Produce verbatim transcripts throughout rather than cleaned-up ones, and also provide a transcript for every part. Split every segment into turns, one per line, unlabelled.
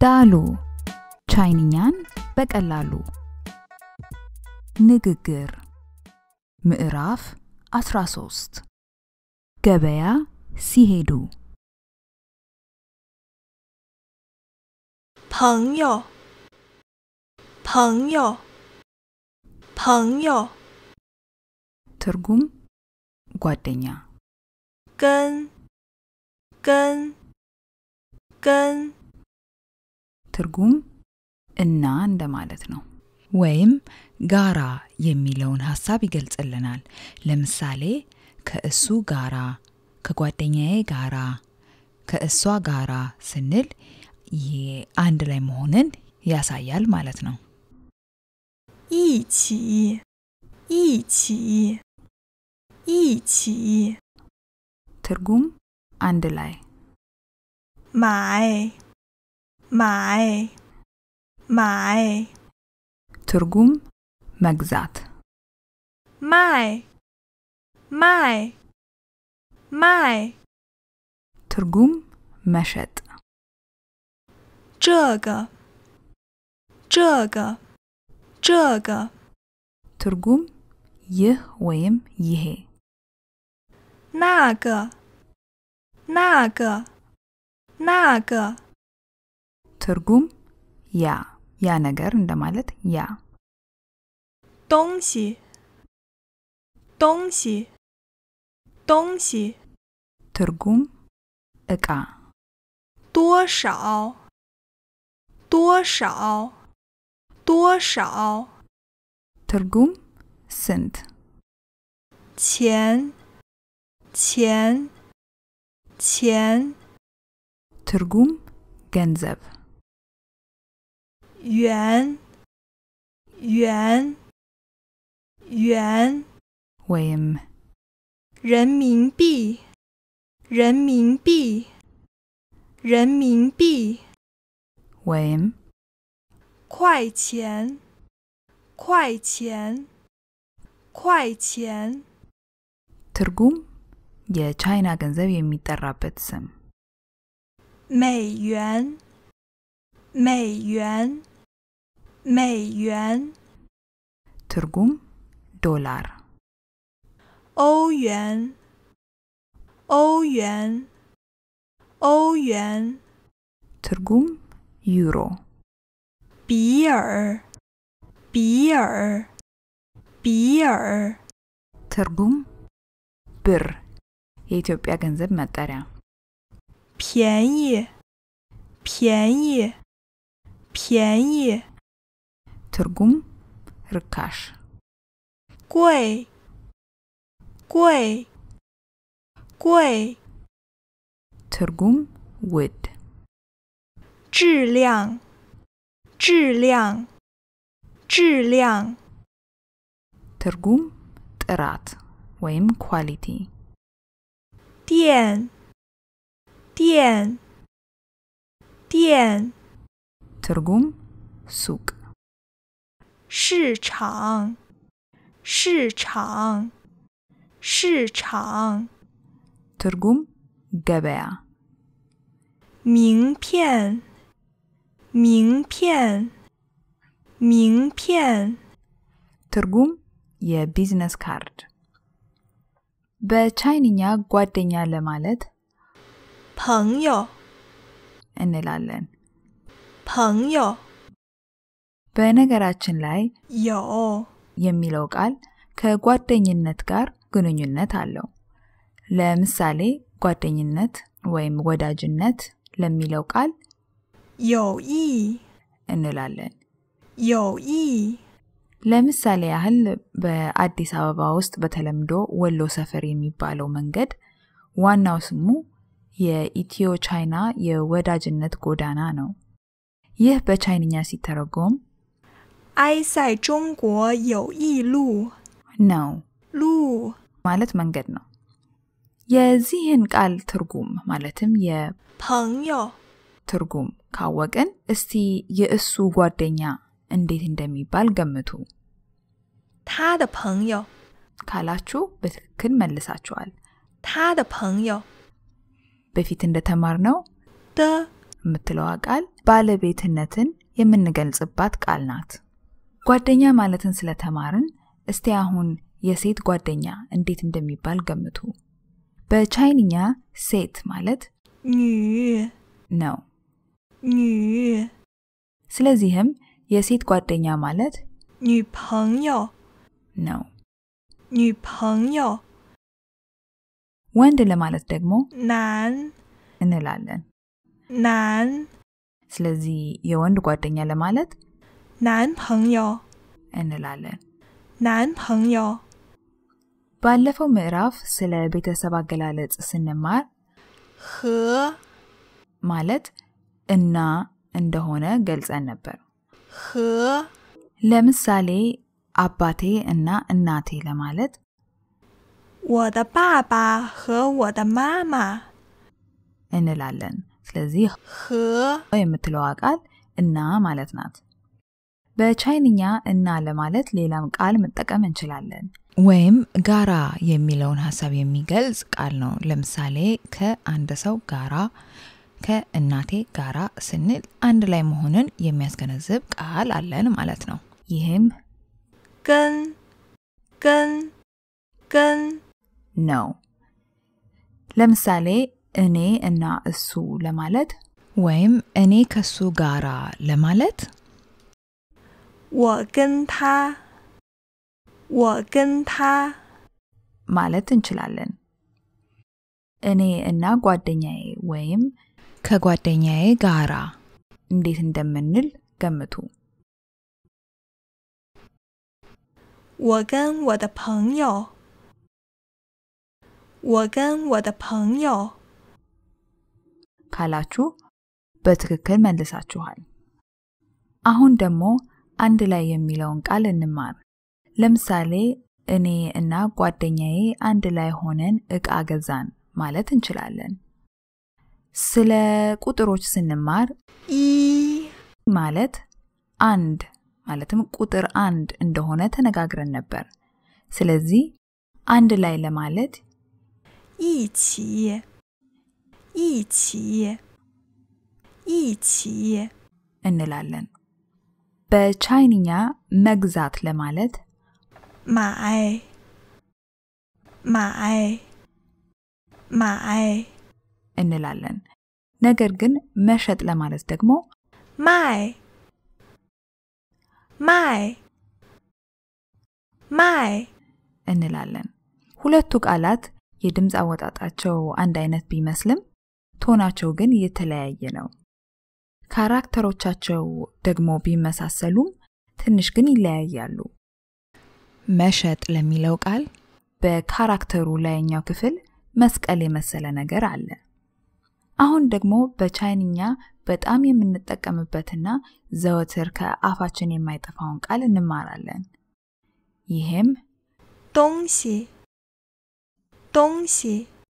Dalu ቻይንኛን በቀላሉ ንግግር ምዕራፍ አስራ ሶስት ገበያ ሲሄዱ
朋友朋友朋友
ትርጉም ጓደኛ
跟跟跟
ትርጉም እና እንደማለት ነው ወይም ጋራ የሚለውን ሐሳብ ይገልጽልናል ለምሳሌ ከእሱ ጋራ ከጓደኛዬ ጋራ ከእሷ ጋራ ስንል ይሄ አንድ ላይ መሆንን ያሳያል ማለት ነው
一起一起一起
ትርጉም አንድ ላይ
买买买
ትርጉም መግዛት
卖卖卖
ትርጉም መሸጥ
这个这个这个
ትርጉም ይህ ወይም ይሄ
那个那个那个
ትርጉም ያ ያ ነገር እንደማለት ያ
东西东西东西
ትርጉም ዕቃ
多少多少多少
ትርጉም ስንት
钱钱钱
ትርጉም ገንዘብ
元元元
ወይም
人民币人民币人民币
ወይም
块钱块钱块钱
ትርጉም የቻይና ገንዘብ የሚጠራበት ስም
美元美元美元
ትርጉም ዶላር
欧元欧元欧元
ትርጉም ዩሮ
比尔比尔比尔
ትርጉም ብር የኢትዮጵያ ገንዘብ መጠሪያ
便宜便宜便宜
ትርጉም ርካሽ
贵贵贵
ትርጉም ውድ
质量质量质量
ትርጉም ጥራት ወይም ኳሊቲ
店店店
ትርጉም ሱቅ
市场市场市场
ትርጉም ገበያ
名片名片名片
ትርጉም የቢዝነስ ካርድ በቻይንኛ ጓደኛ ለማለት
朋友
እንላለን
朋友
በነገራችን ላይ
有
የሚለው ቃል ከጓደኝነት ጋር ግንኙነት አለው ለምሳሌ ጓደኝነት ወይም ወዳጅነት ለሚለው ቃል
有意
እንላለን
有意
ለምሳሌ ያህል በአዲስ አበባ ውስጥ በተለምዶ ወሎ ሰፈር የሚባለው መንገድ ዋናው ስሙ የኢትዮ ቻይና የወዳጅነት ጎዳና ነው ይህ በቻይንኛ ሲተረጎም
埃塞中国友谊路
ነው
路
ማለት መንገድ ነው የዚህን ቃል ትርጉም ማለትም የ
朋友
ትርጉም ካወቅን እስቲ የእሱ ጓደኛ እንዴት እንደሚባል ገምቱ
他的朋友
ካላችሁ በትክክል መልሳችኋል
他的朋友
በፊት እንደተማርነው
的
የምትለው ቃል ባለቤትነትን የምንገልጽባት ቃል ናት። ጓደኛ ማለትን ስለተማርን እስቲ አሁን የሴት ጓደኛ እንዴት እንደሚባል ገምቱ። በቻይንኛ ሴት ማለት
女
ነው።
女
ስለዚህም የሴት ጓደኛ ማለት
女朋友
ነው።
女朋友
ወንድ ለማለት ደግሞ
男
እንላለን።
男
ስለዚህ የወንድ ጓደኛ ለማለት
男朋友
እንላለን።
男朋友
ባለፈው ምዕራፍ ስለ ቤተሰብ አገላለጽ ስንማር
和
ማለት እና እንደሆነ ገልጸን ነበር።
和
ለምሳሌ አባቴ እና እናቴ ለማለት
我的爸爸和我的妈妈
እንላለን። ስለዚህ
和
የምትለው ቃል እና ማለት ናት። በቻይንኛ እና ለማለት ሌላም ቃል መጠቀም እንችላለን። ወይም ጋራ የሚለውን ሐሳብ የሚገልጽ ቃል ነው። ለምሳሌ ከአንድ ሰው ጋራ ከእናቴ ጋራ ስንል አንድ ላይ መሆንን የሚያስገነዝብ ቃል አለን ማለት ነው። ይህም
跟跟跟
ነው። ለምሳሌ እኔ እና እሱ ለማለት ወይም እኔ ከሱ ጋራ ለማለት
我跟他我跟他
ማለት እንችላለን። እኔ እና ጓደኛዬ ወይም ከጓደኛዬ ጋራ እንዴት እንደምንል ገምቱ።
我跟我的朋友我跟我的朋友
ካላችሁ በትክክል መልሳችኋል። አሁን ደግሞ አንድ ላይ የሚለውን ቃል እንማር። ለምሳሌ እኔ እና ጓደኛዬ አንድ ላይ ሆነን ዕቃ ገዛን ማለት እንችላለን። ስለ ቁጥሮች ስንማር
一
ማለት አንድ ማለትም ቁጥር አንድ እንደሆነ ተነጋግረን ነበር። ስለዚህ አንድ ላይ ለማለት
一起一起一起
እንላለን። በቻይንኛ መግዛት ለማለት
买买买
እንላለን። ነገር ግን መሸጥ ለማለት ደግሞ
卖卖卖
እንላለን። ሁለቱ ቃላት የድምጽ አወጣጣቸው አንድ አይነት ቢመስልም ቶናቸው ግን የተለያየ ነው። ካራክተሮቻቸው ደግሞ ቢመሳሰሉም ትንሽ ግን ይለያያሉ። መሸጥ ለሚለው ቃል በካራክተሩ ላይኛው ክፍል መስቀል የመሰለ ነገር አለ። አሁን ደግሞ በቻይንኛ በጣም የምንጠቀምበትና ዘወትር ከአፋችን የማይጠፋውን ቃል እንማራለን። ይሄም
东西东西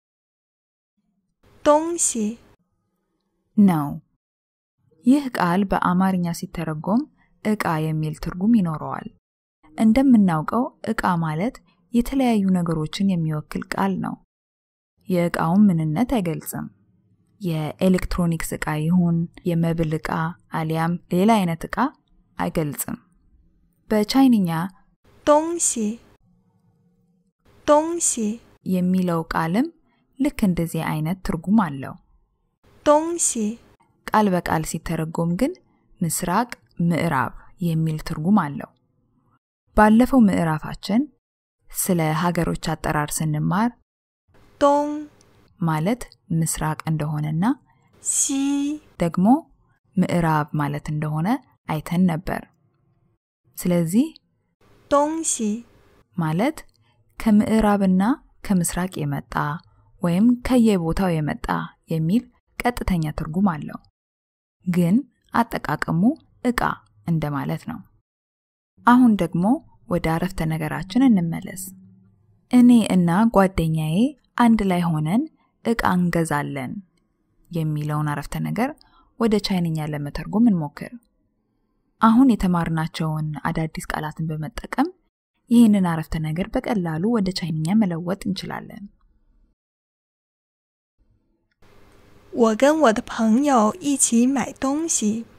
东西
ነው። ይህ ቃል በአማርኛ ሲተረጎም ዕቃ የሚል ትርጉም ይኖረዋል። እንደምናውቀው ዕቃ ማለት የተለያዩ ነገሮችን የሚወክል ቃል ነው። የዕቃውን ምንነት አይገልጽም። የኤሌክትሮኒክስ ዕቃ ይሁን የመብል ዕቃ አሊያም ሌላ አይነት ዕቃ አይገልጽም። በቻይንኛ
东西东西
የሚለው ቃልም ልክ እንደዚህ አይነት ትርጉም አለው።
东西
ቃል በቃል ሲተረጎም ግን ምስራቅ ምዕራብ የሚል ትርጉም አለው። ባለፈው ምዕራፋችን ስለ ሀገሮች አጠራር ስንማር
东
ማለት ምስራቅ እንደሆነና
西
ደግሞ ምዕራብ ማለት እንደሆነ አይተን ነበር። ስለዚህ
东西
ማለት ከምዕራብና ከምስራቅ የመጣ ወይም ከየቦታው የመጣ የሚል ቀጥተኛ ትርጉም አለው። ግን አጠቃቀሙ ዕቃ እንደማለት ነው። አሁን ደግሞ ወደ አረፍተ ነገራችን እንመለስ። እኔ እና ጓደኛዬ አንድ ላይ ሆነን ዕቃ እንገዛለን የሚለውን አረፍተ ነገር ወደ ቻይንኛ ለመተርጎም እንሞክር። አሁን የተማርናቸውን አዳዲስ ቃላትን በመጠቀም ይህንን አረፍተ ነገር በቀላሉ ወደ ቻይንኛ መለወጥ እንችላለን።
我跟我的朋友一起买东西。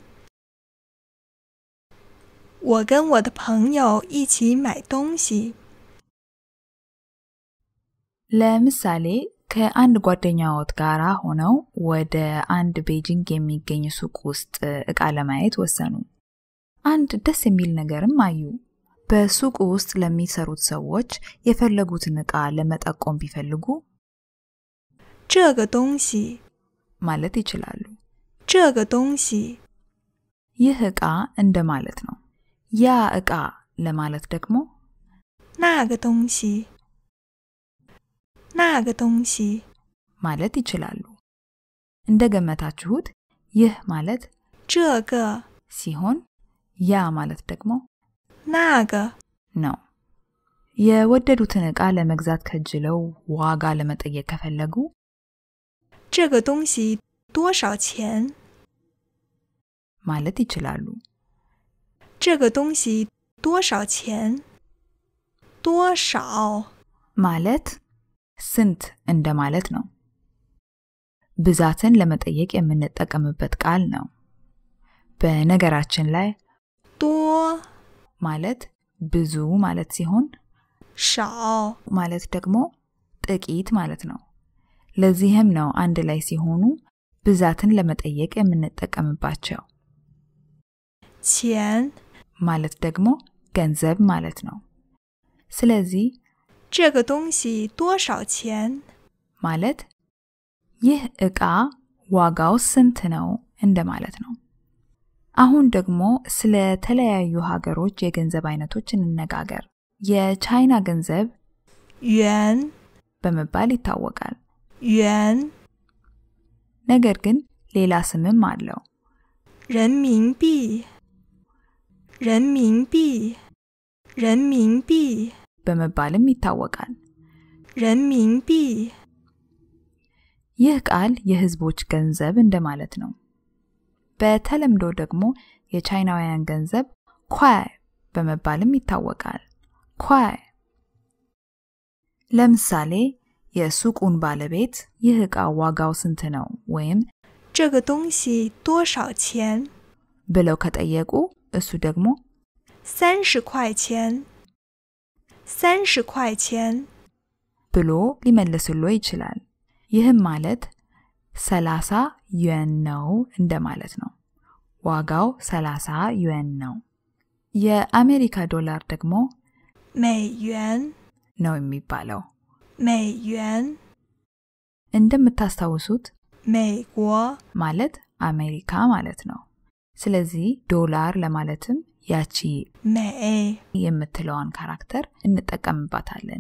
我跟我的朋友一起买东西。
ለምሳሌ ከአንድ ጓደኛዎት ጋራ ሆነው ወደ አንድ ቤጂንግ የሚገኝ ሱቅ ውስጥ እቃ ለማየት ወሰኑ። አንድ ደስ የሚል ነገርም አዩ። በሱቅ ውስጥ ለሚሰሩት ሰዎች የፈለጉትን እቃ ለመጠቆም ቢፈልጉ
这个东西
ማለት ይችላሉ።
这个东西
ይህ እቃ እንደማለት ነው። ያ እቃ ለማለት ደግሞ
那个东西那个东西
ማለት ይችላሉ። እንደገመታችሁት ይህ ማለት
这个
ሲሆን ያ ማለት ደግሞ
那个
ነው። የወደዱትን እቃ ለመግዛት ከጅለው ዋጋ ለመጠየቅ ከፈለጉ
这个东西多少钱
ማለት ይችላሉ።
这个东西多少钱多少
ማለት ስንት እንደማለት ነው። ብዛትን ለመጠየቅ የምንጠቀምበት ቃል ነው። በነገራችን ላይ
多
ማለት ብዙ ማለት ሲሆን
少
ማለት ደግሞ ጥቂት ማለት ነው። ለዚህም ነው አንድ ላይ ሲሆኑ ብዛትን ለመጠየቅ የምንጠቀምባቸው።
钱
ማለት ደግሞ ገንዘብ ማለት ነው። ስለዚህ
这个东西多少钱
ማለት ይህ እቃ ዋጋው ስንት ነው እንደማለት ነው። አሁን ደግሞ ስለ ተለያዩ ሀገሮች የገንዘብ አይነቶች እንነጋገር። የቻይና ገንዘብ
元
በመባል ይታወቃል።
元
ነገር ግን ሌላ ስምም አለው።
人民币人民币人民币
በመባልም ይታወቃል።
人民币
ይህ ቃል የህዝቦች ገንዘብ እንደማለት ነው። በተለምዶ ደግሞ የቻይናውያን ገንዘብ ኳይ በመባልም ይታወቃል። ኳይ ለምሳሌ የሱቁን ባለቤት ይህ እቃ ዋጋው ስንት ነው ወይም
这个东西多少钱
ብለው ከጠየቁ እሱ ደግሞ
三十块钱三十块钱
ብሎ ሊመልስሎ ይችላል። ይህም ማለት ሰላሳ ዩዋን ነው እንደማለት ነው። ዋጋው ሰላሳ ዩዋን ነው። የአሜሪካ ዶላር ደግሞ
美元
ነው የሚባለው።
美元
እንደምታስታውሱት
美国
ማለት አሜሪካ ማለት ነው። ስለዚህ ዶላር ለማለትም ያቺ
美
የምትለዋን ካራክተር እንጠቀምባታለን።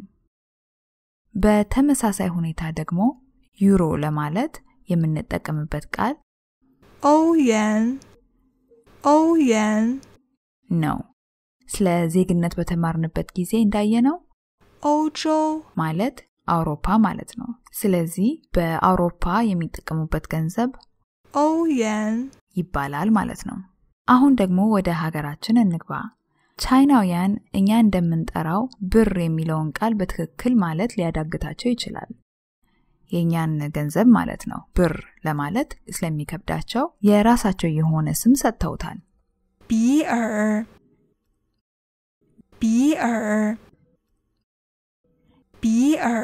በተመሳሳይ ሁኔታ ደግሞ ዩሮ ለማለት የምንጠቀምበት ቃል
欧元欧元
ነው። ስለ ዜግነት በተማርንበት ጊዜ እንዳየነው
欧洲
ማለት አውሮፓ ማለት ነው። ስለዚህ በአውሮፓ የሚጠቀሙበት ገንዘብ
欧元
ይባላል ማለት ነው። አሁን ደግሞ ወደ ሀገራችን እንግባ። ቻይናውያን እኛ እንደምንጠራው ብር የሚለውን ቃል በትክክል ማለት ሊያዳግታቸው ይችላል። የኛን ገንዘብ ማለት ነው ብር ለማለት ስለሚከብዳቸው የራሳቸው የሆነ ስም ሰጥተውታል።
比尔比尔比尔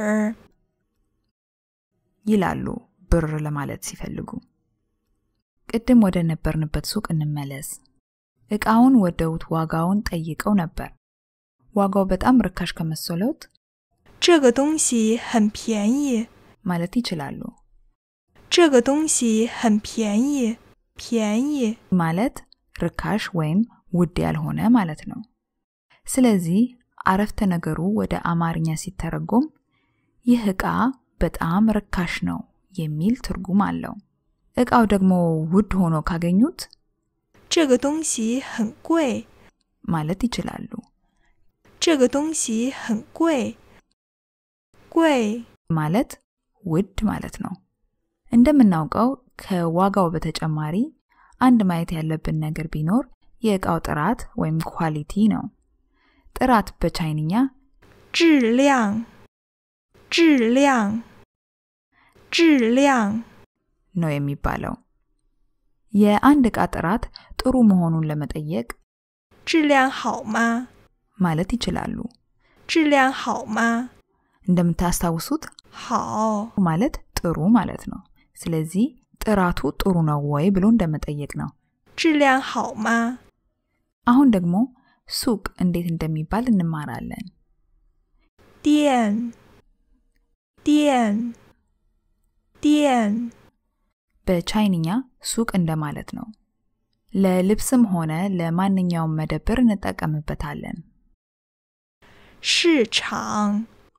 ይላሉ ብር ለማለት ሲፈልጉ። ቅድም ወደ ነበርንበት ሱቅ እንመለስ። እቃውን ወደውት ዋጋውን ጠይቀው ነበር። ዋጋው በጣም ርካሽ ከመሰሎት
这个东西很便宜
ማለት ይችላሉ።
这个东西很便宜便宜
ማለት ርካሽ ወይም ውድ ያልሆነ ማለት ነው። ስለዚህ አረፍተ ነገሩ ወደ አማርኛ ሲተረጎም ይህ እቃ በጣም ርካሽ ነው የሚል ትርጉም አለው። እቃው ደግሞ ውድ ሆኖ ካገኙት
这个东西很贵
ማለት ይችላሉ።
这个东西很贵贵
ማለት ውድ ማለት ነው። እንደምናውቀው ከዋጋው በተጨማሪ አንድ ማየት ያለብን ነገር ቢኖር የእቃው ጥራት ወይም ኳሊቲ ነው። ጥራት በቻይንኛ
质量质量质量
ነው የሚባለው። የአንድ ዕቃ ጥራት ጥሩ መሆኑን ለመጠየቅ
质量好吗
ማለት ይችላሉ።
质量好吗
እንደምታስታውሱት
好
ማለት ጥሩ ማለት ነው። ስለዚህ ጥራቱ ጥሩ ነው ወይ ብሎ እንደመጠየቅ ነው።
质量好吗
አሁን ደግሞ ሱቅ እንዴት እንደሚባል እንማራለን።
店店店
በቻይንኛ ሱቅ እንደማለት ነው። ለልብስም ሆነ ለማንኛውም መደብር እንጠቀምበታለን።
市场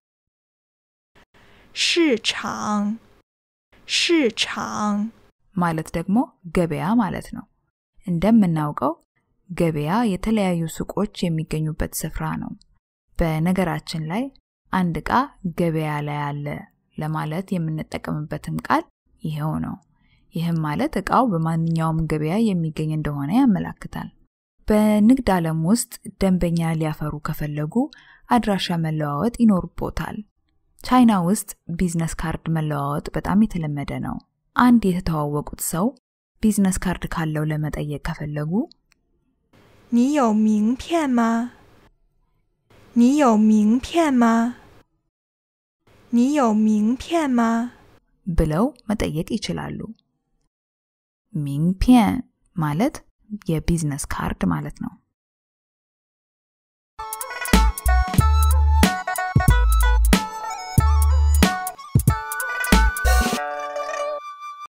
市场市场
ማለት ደግሞ ገበያ ማለት ነው። እንደምናውቀው ገበያ የተለያዩ ሱቆች የሚገኙበት ስፍራ ነው። በነገራችን ላይ አንድ ዕቃ ገበያ ላይ አለ ለማለት የምንጠቀምበትም ቃል ይሄው ነው። ይህም ማለት ዕቃው በማንኛውም ገበያ የሚገኝ እንደሆነ ያመለክታል። በንግድ ዓለም ውስጥ ደንበኛ ሊያፈሩ ከፈለጉ አድራሻ መለዋወጥ ይኖርቦታል። ቻይና ውስጥ ቢዝነስ ካርድ መለዋወጥ በጣም የተለመደ ነው። አንድ የተተዋወቁት ሰው ቢዝነስ ካርድ ካለው ለመጠየቅ ከፈለጉ
你有名片吗你有名片吗你有名片吗
ብለው መጠየቅ ይችላሉ። 名片ማለት የቢዝነስ ካርድ ማለት ነው።